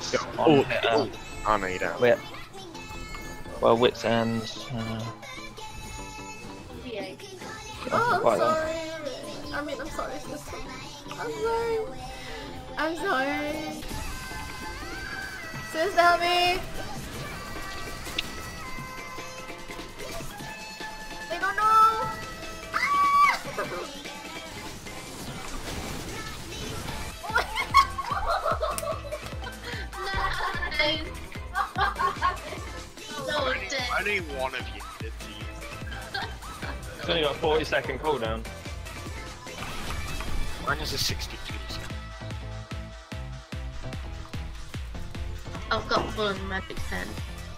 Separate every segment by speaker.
Speaker 1: Oh, oh no, you don't.
Speaker 2: Wit. Well, wits and.
Speaker 3: Oh, I'm sorry. I mean, I'm sorry, sister. I'm sorry. I'm sorry. Sis, help me. They don't know. Ah!
Speaker 4: Nice. So dead.
Speaker 1: Only one of you did these.
Speaker 2: It's only got a 40-second cooldown.
Speaker 1: Mine has a 63 second.
Speaker 4: I've got full on magic 10.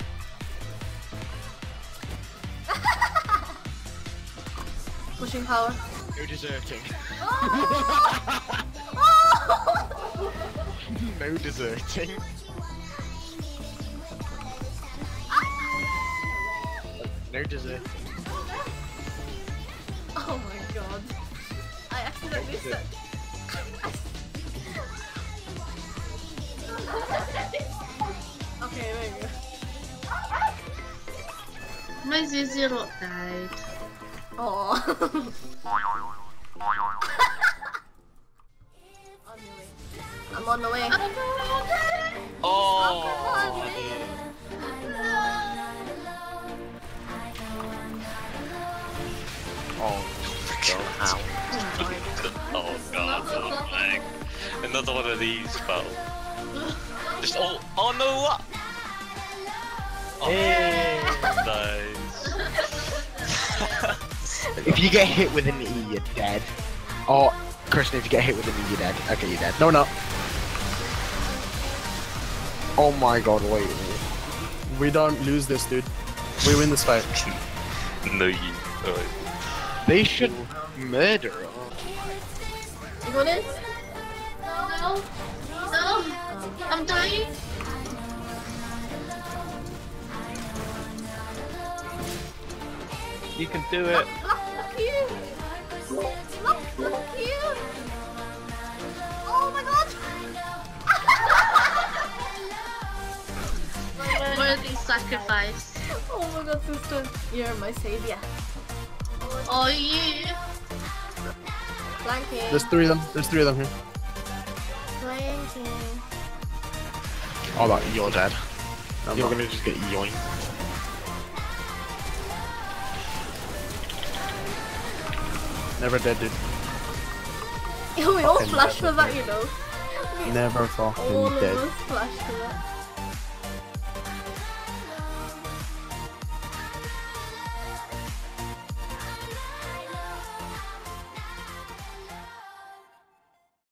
Speaker 3: Pushing power.
Speaker 1: No deserting.
Speaker 3: Oh!
Speaker 1: No deserting. No deserting.
Speaker 3: Oh my god. I accidentally said. Okay, there you go.
Speaker 4: My Z0 died.
Speaker 3: Oh. I'm on the way.
Speaker 2: Oh!
Speaker 1: Oh, ow.
Speaker 2: Oh god, oh my. Another one of these fell. Just oh no, what? Oh,
Speaker 1: Hey.
Speaker 2: nice.
Speaker 1: If you get hit with an E, you're dead. Oh, Krisna, if you get hit with an E, you're dead. Okay, you're dead. No, no. Oh my god, wait.
Speaker 5: We don't lose this, dude. We win this fight.
Speaker 2: No, you.
Speaker 1: They should murder us.
Speaker 3: You got it?
Speaker 4: No. No. I'm dying.
Speaker 2: You can do it.
Speaker 3: Look you! Look you! Oh my god!
Speaker 4: Worthy sacrifice.
Speaker 3: Oh my god, sister. You're my savior.
Speaker 4: Oh, you.
Speaker 3: Flanking.
Speaker 5: There's three of them. There's three of them here.
Speaker 3: Flanking.
Speaker 1: Oh, that, you're dead.
Speaker 5: I'm
Speaker 1: You're
Speaker 5: not.
Speaker 1: gonna just get yoinked.
Speaker 5: Never dead, dude.
Speaker 3: We all
Speaker 5: Fucking
Speaker 3: flash for
Speaker 5: dead.
Speaker 3: that, you know.
Speaker 5: Never
Speaker 3: All
Speaker 5: fucking
Speaker 3: of
Speaker 5: dead.
Speaker 3: us flash for that.